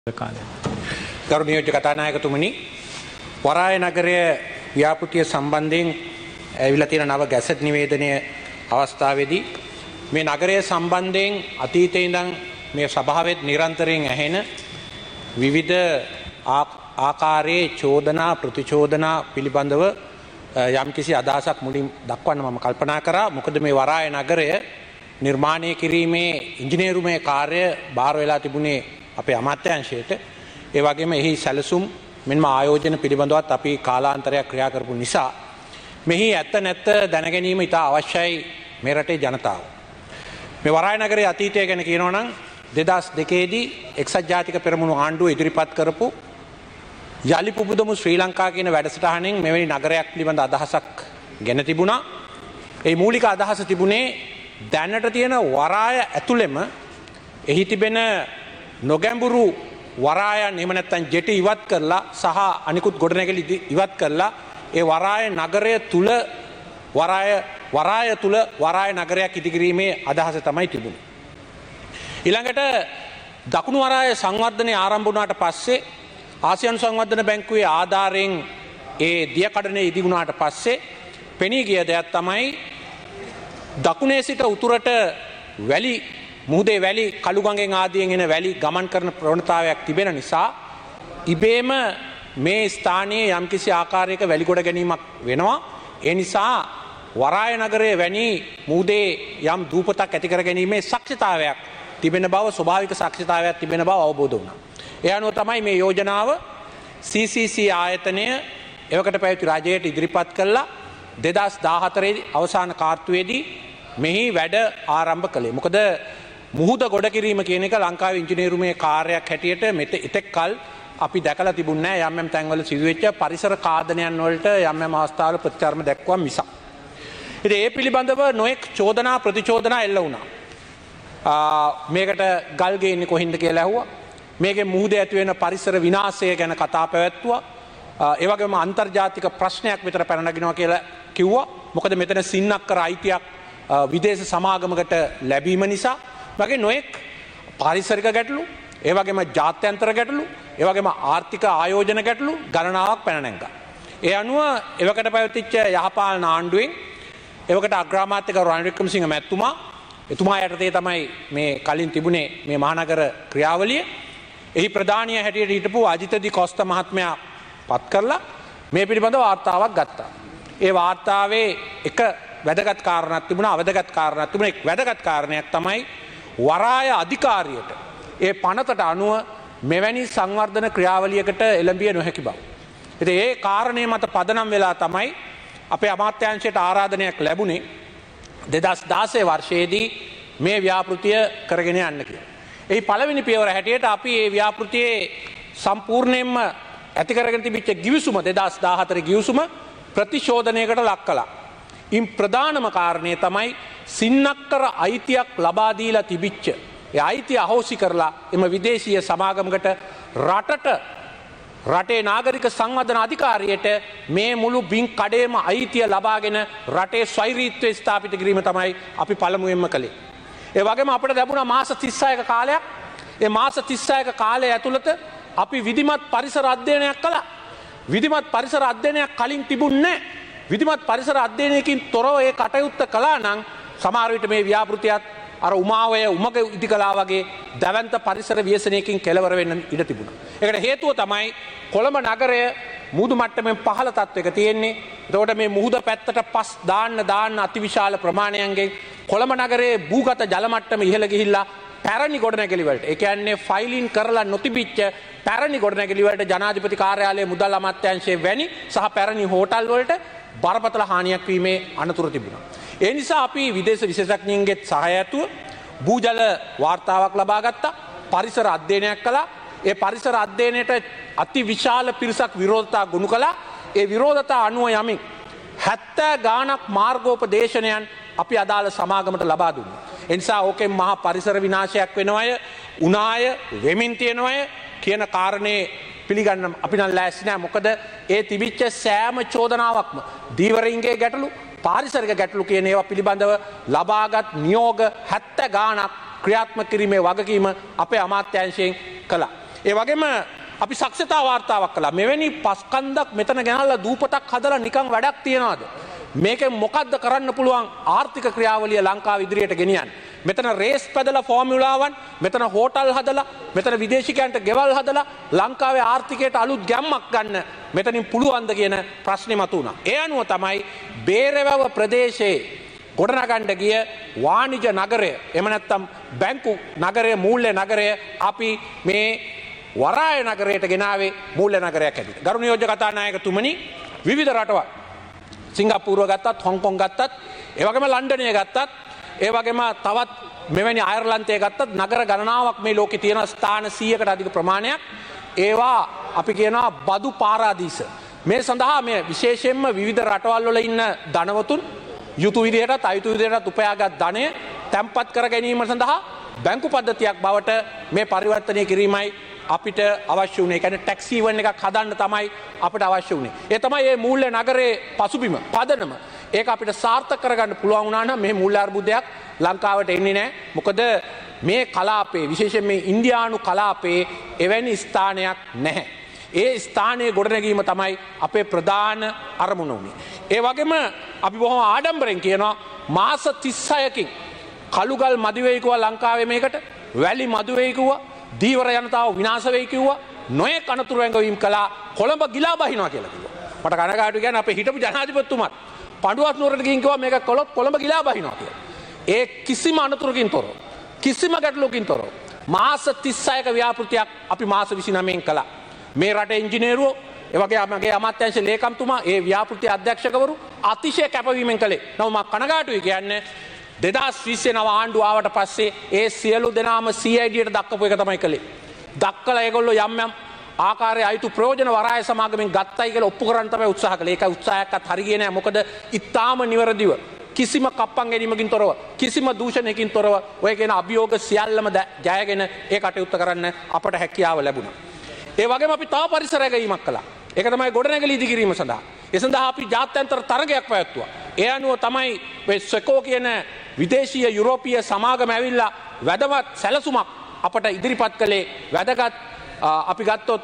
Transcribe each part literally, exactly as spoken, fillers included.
ගරු නියෝජ්‍ය කතානායකතුමනි, වරාය නගරය ව්‍යාපෘතිය සම්බන්ධයෙන් ඇවිල්ලා තියෙන නව ගැසට් නිවේදනය අවස්ථාවේදී මේ නගරය සම්බන්ධයෙන් අතීතයේ ඉඳන් මේ සභාවෙත් නිරන්තරයෙන් ඇහෙන විවිධ ආකාරයේ චෝදනා ප්‍රතිචෝදනා පිළිබඳව යම්කිසි අදහසක් මුලින් දක්වන්න මම කල්පනා කරා. මොකද මේ වරාය නගරය නිර්මාණය කිරීමේ ඉංජිනේරුමය කාර්ය බාර වෙලා තිබුණේ අපේ අමාත්‍යාංශයට. ඒ වගේම එහි සැලසුම් මෙන්ම ආයෝජන පිළිබඳවත් අපි කාලාන්තරයක් ක්‍රියා කරපු නිසා මෙහි ඇත්ත නැත්ත දැනගැනීම ඉතා අවශ්‍යයි මේ රටේ ජනතාව. මේ වරාය නගරයේ අතීතය ගැන කියනවා නම් දෙදහස් දෙකේදී එක්සත් ජාතික පෙරමුණු ආණ්ඩුව ඉදිරිපත් කරපු යලි පුබුදමු ශ්‍රී ලංකා කියන වැඩසටහනෙන් මෙවැනි නගරයක් පිළිබඳ අදහසක් ගෙන තිබුණා. ඒ මූලික අදහස තිබුණේ දැනට තියෙන වරාය ඇතුළෙම එහි තිබෙන නොගැඹුරු වරායන් එහෙම නැත්නම් ජෙටි ඉවත් කරලා සහ අනිකුත් ගොඩනැගිලි ඉවත් කරලා ඒ වරාය නගරය තුල වරාය වරාය තුල වරාය නගරයක් ඉදිකිරීමේ අදහස තමයි තිබුණේ. ඊළඟට දකුණු වරාය සංවර්ධනය ආරම්භ වුණාට පස්සේ ආසියානු සංවර්ධන බැංකුවේ ආධාරයෙන් ඒ දියකඩනේ ඉදි වුණාට පස්සේ පෙනී ගිය දෙයක් තමයි දකුණේ සිට උතුරට වැලි මුහුදේ වැලි කළුගඟෙන් ආදියෙන් එන වැලි ගමන් කරන ප්‍රවණතාවයක් තිබෙන නිසා ඉබේම මේ ස්ථානයේ යම්කිසි ආකාරයක වැලි ගොඩ ගැනීමක් වෙනවා. ඒ නිසා වරාය නගරයේ වැනි මුහුදේ යම් දූපතක් ඇති කර ගැනීමේ ශක්තිතාවයක් තිබෙන බව ස්වභාවික ශක්තිතාවයක් තිබෙන බව අවබෝධ වුණා. ඒ අනුව තමයි මේ යෝජනාව සී සී සී ආයතනය එවකට පැවති රජයට ඉදිරිපත් කළා. දෙදහස් දාහතරේ අවසාන කාර්තුවේදී මෙහි වැඩ ආරම්භ කළේ. මොකද මුහුද ගොඩ කිරීම කියන එක ලංකාවේ ඉංජිනේරුමේ කාර්යයක් හැටියට මෙත එතෙක් කල් අපි දැකලා තිබුණේ නැහැ. යම් යම් තැන්වල සිදුවෙච්ච පරිසර කාදනයන් වලට යම් යම් අවස්ථාවල ප්‍රතිචාරම දැක්වුවා මිසක්. ඉතින් ඒ පිළිබඳව නොඑක් චෝදනා ප්‍රතිචෝදනා එල්ල වුණා. මේකට ගල් ගේන්නේ කොහින්ද කියලා ඇහුවා. මේකේ මුහුදේ ඇති වෙන පරිසර විනාශය ගැන කතා පැවැත්තුවා. ඒ වගේම අන්තර්ජාතික ප්‍රශ්නයක් විතර පැන නගිනවා කියලා කිව්වා. මොකද මෙතන සින්නක්කර අයිතියක් විදේශ සමාගමකට ලැබීම නිසා වගේ නොඑක් පාරිසරික ගැටලු, ඒ වගේම ජාත්‍යන්තර ගැටලු, ඒ වගේම ආර්ථික ආයෝජන ගැටලු ගණනාවක් පැන නැංගා. ඒ අනුව එවකට පැවතිච්ච යහපාලන ආණ්ඩුවෙන් එවකට අග්‍රාමාත්‍යක රනිල් වික්‍රමසිංහ මැතිතුමා එතුමා යටතේ තමයි මේ කලින් තිබුණේ මේ මහනගර ක්‍රියාවලිය. එහි ප්‍රධානිය හැටියට හිටපු අජිත ඩි කොස්තා මහත්මයා පත් කරලා මේ පිළිබඳව වාර්තාවක් ගත්තා. ඒ වාර්තාවේ එක වැදගත් කාරණයක් තිබුණා, අවදගත් කාරණයක් තිබුණා. එක් වැදගත් කාරණයක් තමයි වරාය අධිකාරියට ඒ පනතට අනුව මෙවැනි සංවර්ධන ක්‍රියාවලියකට එළඹිය නොහැකි බව. ඉතින් ඒ කාරණේ මත පදනම් වෙලා තමයි අපේ අමාත්‍යාංශයට ආරාධනයක් ලැබුණේ දෙදහස් දාසය වර්ෂයේදී මේ ව්‍යාපෘතිය කරගෙන යන්න කියලා. එහි පළවෙනි පියවර හැටියට අපි මේ ව්‍යාපෘතියේ සම්පූර්ණයෙන්ම ඇති කරගෙන තිබිච්ච ගිවිසුම දෙදහස් දාහතර ගිවිසුම ප්‍රතිශෝධනයකට ලක් කළා. ඉන් ප්‍රධානම කාරණය තමයි සින්නක්කර අයිතියක් ලබා දීලා තිබිච්ච ඒ අයිතිය අහෝසි කරලා එම විදේශීය සමාගමකට රටට රටේ නාගරික සංවර්ධන අධිකාරියට මේ මුළු බින් කඩේම අයිතිය ලබාගෙන රටේ ස්වෛරීත්වය ස්ථාපිත කිරීම තමයි අපි පළමුවෙන්ම කළේ. ඒ වගේම අපිට ලැබුණා මාස තිස් හයක කාලයක්. ඒ මාස තිස් හයක කාලය ඇතුළත අපි විධිමත් පරිසර අධ්‍යයනයක් කළා. විධිමත් පරිසර අධ්‍යයනයක් කලින් තිබුණේ නැහැ. විධිමත් පරිසර අධ්‍යයනයකින් තොරව ඒ කටයුත්ත කළා නම් සමහර විට මේ ව්‍යාපෘතියත් අර උමාවය උමග ඉදි කළා වගේ දැවැන්ත පරිසර ව්‍යසනයකින් කෙලවර වෙන්න ඉඩ තිබුණා. ඒකට හේතුව තමයි කොළඹ නගරය මුහුදු මට්ටමින් පහළ තත්වයක තියෙන්නේ. එතකොට මේ මුහුද පැත්තට පස් දාන්න දාන්න අතිවිශාල ප්‍රමාණයන්ගෙන් කොළඹ නගරයේ භූගත ජල මට්ටම ඉහළ ගිහිල්ලා පැරණි ගොඩනැගිලි වලට, ඒ කියන්නේ ෆයිලින් කරලා නොතිබිච්ච පැරණි ගොඩනැගිලි වලට ජනාධිපති කාර්යාලය, මුදල් අමාත්‍යාංශයේ වැනි සහ පැරණි හෝටල් වලට බරපතල හානියක් වීමේ අනතුරු තිබුණා. ඒ නිසා අපි විදේශ විශේෂඥයින්ගේ සහාය ඇතුව භූජල වාර්තාවක් ලබා ගත්තා. පරිසර අධ්‍යයනයක් කළා. ඒ පරිසර අධ්‍යයනයට අති විශාල පිරිසක් විරෝධතා ගොනු කළා. ඒ විරෝධතා අනුව යමින් හැත්තෑ ගාණක් මාර්ගෝපදේශනයන් අපි අදාළ සමාගමට ලබා දුන්නා. ඒ නිසා ඕකෙන් මහා පරිසර විනාශයක් වෙනවය, උනාය, වෙමින් තියෙනවය කියන කාරණේ පිළිගන්න අපි නම් ලෑස්ති නෑ. මොකද ඒ තිබිච්ච සෑම චෝදනාවක්ම දීවරින්ගේ ගැටලු, පාරිසරික ගැටලු කියන ඒවා පිළිබඳව ලබාගත් නියෝග හැත්තෑ ගාණක් ක්‍රියාත්මක කිරීමේ වගකීම අපේ අමාත්‍යාංශයෙන් කළා. ඒ වගේම අපි සක්ෂතා වාර්තාවක් කළා. මෙවැනි පස්කන්දක් මෙතන ගෙනල්ලා දූපතක් හදලා නිකන් වැඩක් තියනවාද? මේකෙන් මොකද්ද කරන්න පුළුවන් ආර්ථික ක්‍රියාවලිය ලංකාව ඉදිරියට ගෙනියන්න? මෙතන රේස් පැදලා ෆෝමියුලාවන්, මෙතන හෝටල් හදලා, මෙතන විදේශිකයන්ට ගෙවල් හදලා ලංකාවේ ආර්ථිකයට අලුත් ගැම්මක් ගන්න මෙතනින් පුළුවන්ද කියන ප්‍රශ්නේ මතුවුණා. ඒ අනුව තමයි බේරවැව ප්‍රදේශයේ ගොඩනගන්න ගිය වාණිජ නගරය, එහෙම නැත්නම් බැංකු නගරය, මූල්‍ය නගරය අපි මේ වරාය නගරයට ගෙනාවේ මූල්‍ය නගරයක් ඇතුළත. ගරු නියෝජ්‍ය කතානායකතුමනි, විවිධ රටවල් සිංගප්පූරුව ගත්තත්, හොංකොං ගත්තත්, ඒ වගේම ලන්ඩනය ගත්තත්, ඒ වගේම තවත් මෙවැනි අයර්ලන්තය ගත්තත් නගර ගණනාවක් මේ ලෝකේ තියෙන ස්ථාන සීයකට අධික ප්‍රමාණයක් ඒවා අපි කියනවා බදු පාරාදීස. මේ සඳහා මේ විශේෂයෙන්ම විවිධ රටවල් වල ඉන්න ධනවතුන් යුතු විදිහටත් අයුතු විදිහටත් උපයාගත් ධනය තැන්පත් කර ගැනීම සඳහා බැංකු පද්ධතියක් බවට මේ පරිවර්තනය කිරීමයි අපිට අවශ්‍ය වුණේ. ඒ කියන්නේ ටැක්ස් හේවන් එකක් හදන්න තමයි අපිට අවශ්‍ය වුණේ. ඒ තමයි මේ මූල්‍ය නගරයේ පසුබිම පදනම. ඒක අපිට සාර්ථක කරගන්න පුළුවන් වුණා නම් මේ මූල්‍ය අර්බුදයක් ලංකාවට එන්නේ නැහැ. මොකද මේ කලාපේ, විශේෂයෙන් මේ ඉන්දියානු කලාපේ එවැනි ස්ථානයක් නැහැ. ඒ ස්ථානයේ ගොඩනැගීම තමයි අපේ ප්‍රධාන අරමුණ වුණේ. ඒ වගේම අපි බොහොම ආඩම්බරෙන් කියනවා මාස තිස් හයකින් කළුගල් මදි වෙයි කිව්වා ලංකාවේ මේකට, වැලි මදි වෙයි කිව්වා, දීවර ජනතාව විනාශ වෙයි කිව්වා, නොයෙක් අනතුරු ඇඟවීම් කළා, කොළඹ ගිලා බහිනවා කියලා කිව්වා. මට කනගාටුයි කියන්නේ අපේ හිටපු ජනාධිපතිතුමත් පඬුවත් නුවරට ගිහින් කිව්වා මේක කළොත් කොළඹ ගිලා බහිනවා කියලා. ඒ කිසිම අනතුරකින් තොරව, කිසිම ගැටලුවකින් තොරව මාස තිස් හයක ව්‍යාපෘතියක් අපි මාස විසිනවයෙන් කළා. මේ රටේ ඉංජිනේරුවෝ, ඒ වගේ මගේ අමාත්‍යාංශ ලේකම්තුමා, ඒ ව්‍යාපෘති අධ්‍යක්ෂකවරු අතිශය කැපවීමෙන් කළේ. නමුත් මම කනගාටුයි කියන්නේ දෙදහස් විස්සේ නව ආණ්ඩුව ආවට පස්සේ ඒ සියලු දෙනාම සී අයි ඩීයට දක්වපු එක තමයි කළේ. දක්කලා ඒගොල්ලෝ යම් යම් ආකාරයේ අයිතු ප්‍රයෝජන වරාය සමාගමෙන් ගත්තයි කියලා ඔප්පු කරන්න තමයි උත්සාහ කළේ. ඒක උත්සාහයක්වත් හරි ගියේ නැහැ. මොකද ඉතාම නිවැරදිව කිසිම කප්පන් ගැනීමකින් තොරව, කිසිම දූෂණයකින් තොරව ඔය කියන අභියෝග සියල්ලම ජයගෙන ඒ කටයුත්ත කරන්න අපට හැකියාව ලැබුණා. ඒ වගේම අපි තව පරිසර ගැනීමක් කළා. ඒක තමයි ගොඩනැගිලි ඉදිකිරීම සඳහා. ඒ සඳහා අපි ජාත්‍යන්තර තරගයක් පැවැත්තුවා. ඒ අනුව තමයි මේ සෙකෝ කියන විදේශීය යුරෝපීය සමාගම ඇවිල්ලා වැදගත් සැලසුමක් අපට ඉදිරිපත් කළේ. වැදගත් අපි ගත්තොත්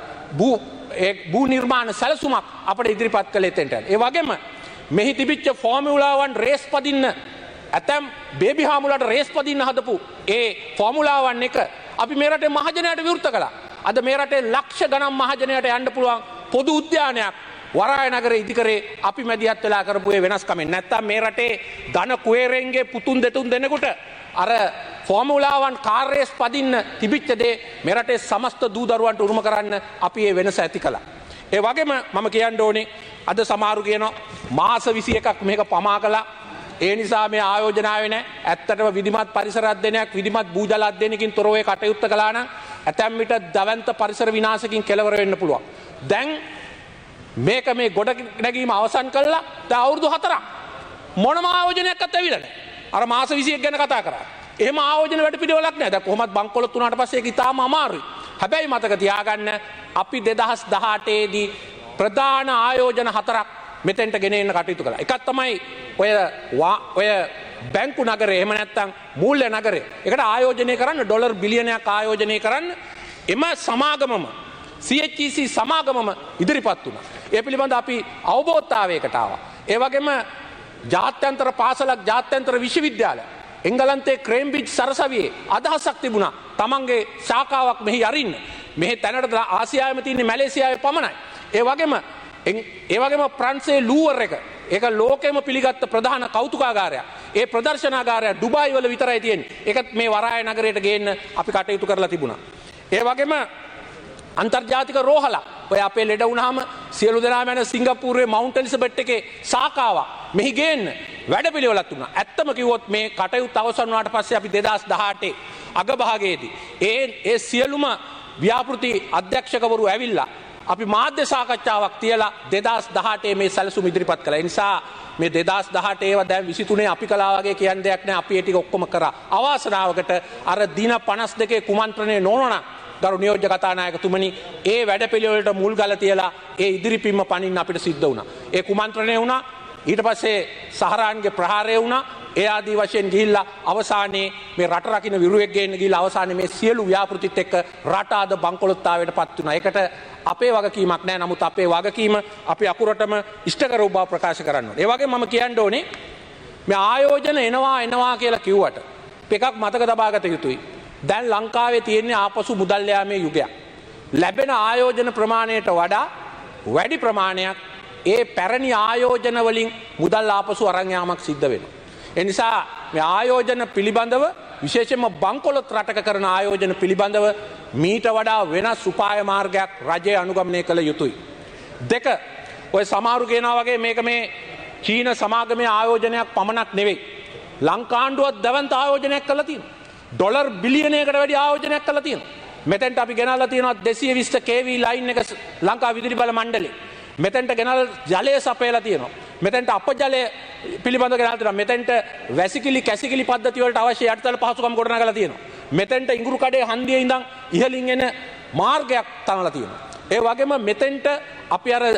භූ භූ නිර්මාණ සැලසුමක් අපට ඉදිරිපත් කළේ එතෙන්ට. ඒ වගේම මෙහි තිබිච්ච ෆෝමියුලා වන් රේස් පදින්න, ඇතැම් බේබි හාමුලට රේස් පදින්න හදපු ඒ ෆෝමියුලා වන් එක අපි මේ රටේ මහජනයාට විවෘත කළා. අද මේ රටේ ලක්ෂ ගණන් මහජනයාට යන්න පුළුවන් පොදු උද්‍යානයක් වරාය නගරේ ඉදිකරේ අපි මැදිහත් වෙලා කරපු ඒ වෙනස්කමෙන්. නැත්තම් මේ රටේ ධන කුවේරෙන්ගේ පුතුන් දෙතුන් දෙනෙකුට අර ෆෝමියුලා වන් කාර් රේස් පදින්න තිබිච්ච දේ මේ රටේ සමස්ත දූ දරුවන්ට උරුම කරන්න අපි ඒ වෙනස ඇති කළා. ඒ වගේම මම කියන්න ඕනේ අද සමහරු කියනවා මාස විසි එකක් මේක පමා කළා. ඒ නිසා මේ ආයෝජන ආවේ නැහැ. ඇත්තටම විධිමත් පරිසර අධ්‍යයනයක්, විධිමත් භූජල අධ්‍යයනයකින් තොරව ඒ කටයුත්ත කළා නම් ඇතැම් විට දවන්ත පරිසර විනාශකින් කෙලවර වෙන්න පුළුවන්. දැන් මේක මේ ගොඩ නැගීම අවසන් කළා. දැන් අවුරුදු හතරක් මොනම ආයෝජනයක්වත් ඇවිල්ලා නැහැ. අර මාස විසි එක ගැන කතා කරා. එහෙම ආයෝජන වැඩ පිළිවෙලක් නැහැ. දැන් කොහොමත් බංකොලොත් වුණාට පස්සේ ඒක ඉතාම අමාරුයි. හැබැයි මතක තියාගන්න අපි දෙදහස් දහඅටේ දී ප්‍රධාන ආයෝජන හතරක් මෙතෙන්ට ගෙන එන්න කටයුතු කළා. එකක් තමයි ඔය ඔය බැංකු නගරේ, එහෙම නැත්නම් මූල්‍ය නගරේ. ඒකට ආයෝජනය කරන්න ඩොලර් බිලියනයක් ආයෝජනය කරන්න එම සමාගමම සී එච් ඊ සී සමාගමම ඉදිරිපත් වුණා. ඒ පිළිබඳ අපි අවබෝධතාවයකට ආවා. ඒ වගේම ජාත්‍යන්තර පාසලක්, ජාත්‍යන්තර විශ්වවිද්‍යාල එංගලන්තයේ ක්‍රේම්බ්‍රිජ් සරසවියේ අදහසක් තිබුණා තමන්ගේ ශාඛාවක් මෙහි අරින්න. මෙහි තැනට ආසියාවෙම තියෙන මැලේසියාවේ පමණයි. ඒ වගේම ඒ වගේම ප්‍රංශයේ ලූවර් එක, ඒක ලෝකෙම පිළිගත් ප්‍රධාන කෞතුකාගාරයක්. ඒ ප්‍රදර්ශනාගාරය ඩුබායි වල විතරයි තියෙන්නේ. ඒකත් මේ වරාය නගරයට ගේන්න අපි කටයුතු කරලා තිබුණා. ඒ වගේම අන්තර්ජාතික රෝහල, ඔය අපේ ලෙඩ වුණාම සියලු දෙනාම යන සිංගප්පූරුවේ මවුන්ට් එලිසබෙත් එකේ ශාඛාවක් මෙහි ගේන්න වැඩපිළිවෙලක් තුනා. ඇත්තම කිව්වොත් මේ කටයුත්ත අවසන් වුණාට පස්සේ අපි දෙදහස් දහඅටේ අගභාගයේදී ඒ ඒ සියලුම ව්‍යාපෘති අධ්‍යක්ෂකවරු ඇවිල්ලා අපි මාධ්‍ය සාකච්ඡාවක් තියලා දෙදහස් දහඅටේ මේ සැලසුම ඉදිරිපත් කළා. ඒ නිසා මේ දෙදහස් දහඅටේ ඒවා දැන් විසිතුනේ අපි කළා වගේ කියන දෙයක් නෑ. අපි ඒ ටික ඔක්කොම කරා. අවාසනාවකට අර දින පනස් දෙකේ කුමන්ත්‍රණය නොවුණා. ගරු නියෝජ්‍ය කතානායකතුමනි, ඒ වැඩපිළිවෙලට මුල් ගල තියලා ඒ ඉදිරිපින්ම පනින්න අපිට සිද්ධ වුණා. ඒ කුමන්ත්‍රණය වුණා. ඊට පස්සේ සහරාන්ගේ ප්‍රහාරය වුණා. ඒ ආදී වශයෙන් ගිහිල්ලා අවසානයේ මේ රට රකින්න විරුවෙක් ගේන්න ගිහිල්ලා අවසානයේ මේ සියලු ව්‍යාපෘතිත් එක්ක රට අද බංකොලොත්තාවයට පත් වුණා. ඒකට අපේ වගකීමක් නැහැ. නමුත් අපේ වගකීම අපි අකුරටම ඉෂ්ට කරව බව ප්‍රකාශ කරන්න ඕනේ. ඒ වගේම මම කියන්න ඕනේ මේ ආයෝජන එනවා එනවා කියලා කිව්වට එකක් මතක තබා ගත යුතුයි. දැන් ලංකාවේ තියෙන්නේ ආපසු මුදල් යාමේ යුගයක්. ලැබෙන ආයෝජන ප්‍රමාණයට වඩා වැඩි ප්‍රමාණයක් ඒ පැරණි ආයෝජන වලින් මුදල් ආපසු අරන් යාමක් සිද්ධ වෙනවා. ඒ නිසා මේ ආයෝජන පිළිබඳව විශේෂයෙන්ම බංකොලොත් රටක කරන ආයෝජන පිළිබඳව මීට වඩා වෙනස් උපාය මාර්ගයක් රජය අනුගමනය කළ යුතුයි. දෙක ඔය සමහරු කියනවා වගේ මේක මේ චීන සමාගමේ ආයෝජනයක් පමණක් නෙවෙයි. ලංකාණ්ඩුවත් දැවන්ත ආයෝජනයක් කළා තියෙනවා. ඩොලර් බිලියනයකට වැඩි ආයෝජනයක් කළා තියෙනවා. මෙතෙන්ට අපි ගෙනල්ලා තියෙනවා දෙසිය විස්ස කේවී ලයින් එක ලංකා විදුලි බල මණ්ඩලේ. මෙතෙන්ට ගෙනල්ලා ජලය සපයලා තියෙනවා. මෙතෙන්ට අපජලය පිළිබඳව ගෙනල්ලා තියෙනවා. මෙතෙන්ට වැසිකිලි කැසිකිලි පද්ධති වලට අවශ්‍ය යටිතල පහසුකම් ගොඩනගලා තියෙනවා. මෙතෙන්ට ඉඟුරු කඩේ හන්දියේ ඉඳන් ඉහළින් එන මාර්ගයක් තනලා තියෙනවා. ඒ වගේම මෙතෙන්ට අපි අර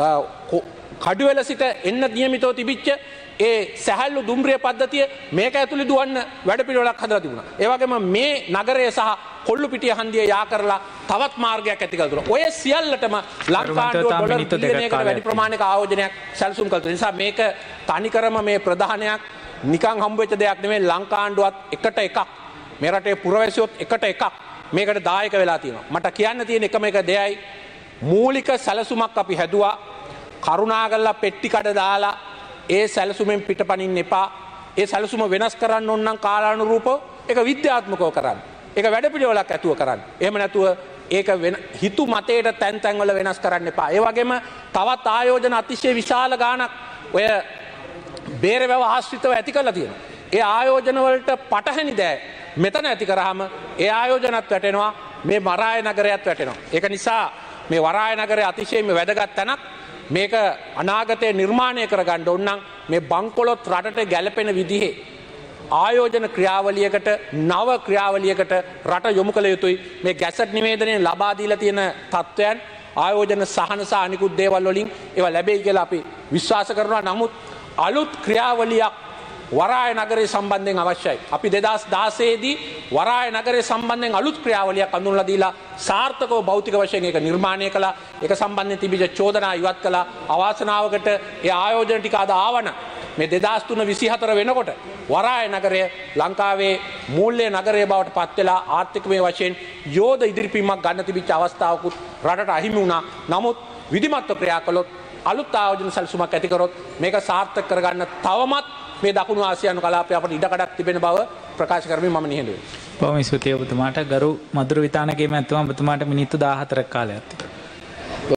කඩුවෙල සිට එන්න නියමිතව තිබිච්ච ඒ සැහැල්ලු දුම්රිය පද්ධතිය මේක ඇතුළේ දුවන්න වැඩපිළිවෙලක් හදලා තිබුණා. ඒ වගේම මේ නගරය සහ කොල්ලුපිටිය හන්දිය යා කරලා තවත් මාර්ගයක් ඇති කළ දුන්නා. ඔය සියල්ලටම ලංකාණ්ඩුව ඩොලර් බිලියනයකට වැඩි ප්‍රමාණයක ආයෝජනයක් සැලසුම් කළ තුන නිසා මේක තනිකරම මේ ප්‍රධානයක් නිකන් හම්බ වෙච්ච දෙයක් නෙමෙයි. ලංකාණ්ඩුවත් එකට එකක් මේ රටේ පුරවැසියොත් එකට එකක් මේකට දායක වෙලා තියෙනවා. මට කියන්න තියෙන එකම එක දෙයයි මූලික සැලසුමක් අපි හැදුවා. කරුණාකරලා පෙට්ටි කඩ දාලා ඒ සැලසුමෙන් පිටපනින්න එපා. ඒ සැලසුම වෙනස් කරන්න ඕන නම් කාලානුරූපව ඒක විද්‍යාත්මකව කරන්න. ඒක වැඩපිළිවෙලක් ඇතුව කරන්න. එහෙම නැතුව ඒක හිතු මතයට තැන් තැන් වල වෙනස් කරන්න එපා. ඒ වගේම තවත් ආයෝජන අතිශය විශාල ගාණක් ඔය බේරවැව ආශ්‍රිතව ඇති කරලා තියෙනවා. ඒ ආයෝජන වලට පටහැනි දෑ මෙතන ඇති කරාම ඒ ආයෝජනත් වැටෙනවා, මේ වරාය නගරයත් වැටෙනවා. ඒක නිසා මේ වරාය නගරය අතිශයින්ම වැදගත් තැනක්. මේක අනාගතයේ නිර්මාණය කරගන්න ඕන නම් මේ බංකොලොත් රටට ගැලපෙන විදිහේ ආයෝජන ක්‍රියාවලියකට නව ක්‍රියාවලියකට රට යොමු කළ යුතුයි. මේ ගැසට් නිවේදනයෙන් ලබා දීලා තියෙන තත්ත්වයන් ආයෝජන සහන සහ අනිකුත් දේවල් වලින් ඒවා ලැබෙයි කියලා අපි විශ්වාස කරනවා. නමුත් අලුත් ක්‍රියාවලියක් වරාය නගරය සම්බන්ධයෙන් අවශ්‍යයි. අපි දෙදහස් දාසය දී වරාය නගරය සම්බන්ධයෙන් අලුත් ක්‍රියාවලියක් අඳුන්ලා දීලා සාර්ථකව භෞතික වශයෙන් ඒක නිර්මාණය කළා. ඒක සම්බන්ධයෙන් තිබිච්ච චෝදනා ඉවත් කළා. අවාසනාවකට ඒ ආයෝජන ටික අද ආවන මේ දෙදහස් තුන විසිහතර වෙනකොට වරාය නගරය ලංකාවේ මූල්‍ය නගරය බවට පත් වෙලා ආර්ථිකමය වශයෙන් යෝධ ඉදිරිපීමක් ගන්න තිබිච්ච අවස්ථාවකුත් රටට අහිමි වුණා. නමුත් විධිමත්ව ක්‍රියා කළොත් අලුත් ආයෝජන සැලසුමක් ඇති කරොත් මේක සාර්ථක කරගන්න තවමත් මේ දකුණු ආසියානු කලාපයේ අපට ඉඩකඩක් තිබෙන බව ප්‍රකාශ කරමින් මම නිහඬ වෙනවා. බොහොම ස්තුතියි ඔබතුමාට. ගරු මధుර විතානගේ මැතිතුමා ඔබතුමාට මිනිත්තු දාහතරක කාලයක් තිබෙනවා.